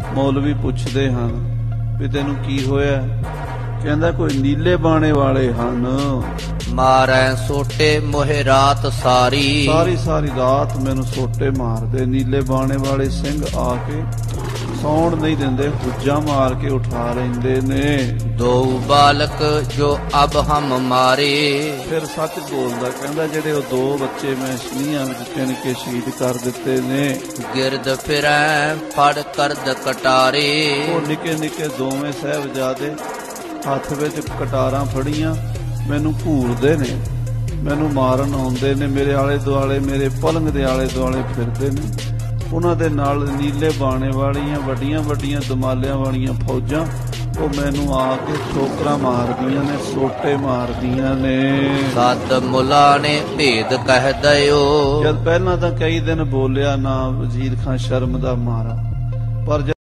मौलवी पुछदे हन भी तैनू की होया? कहंदा कोई नीले बाणे वाले हन, मारै सोटे मोहे रात सारी। सारी सारी रात मैनू सोटे मारदे। नीले बाणे वाले सिंह आके सौण नहीं देंदे, हुज्जा मार के उठा लेंदे ने। दो बालक जो अब हम मारे। फिर सच बोलदा, कहंदा जेड़े ओ दो बच्चे मैं शनीआं विच तिन के शहीद कर दिते ने। गिरद फिरै फड़ करद कटारे। ओ निके निके दोवें साहिबजादे हथ विच कटारां फड़ियां मैनू घूरदे ने, मैनू मारन आउंदे ने। मेरे आले दुआले, मेरे पलंग दे आले दुआले फिरदे ने। उन्हां दे नाल नीले बाणे वालियां वड्डियां वड्डियां दमालियां वालियां फौजां ਉਹ ਮੈਨੂੰ ਆ ਕੇ ਠੋਕਰਾਂ ਮਾਰਦੀਆਂ ਨੇ, ਸੋਟੇ ਮਾਰਦੀਆਂ ਨੇ। ਸਤ ਮੁਲਾ ਨੇ ਭੇਦ ਕਹਿ ਦਿਓ। ਜਦ ਪਹਿਲਾਂ ਤਾਂ ਕਈ ਦਿਨ ਬੋਲਿਆ ਨਾ ਵਜ਼ੀਰ ਖਾਂ ਸ਼ਰਮ ਦਾ ਮਾਰਾ, ਪਰ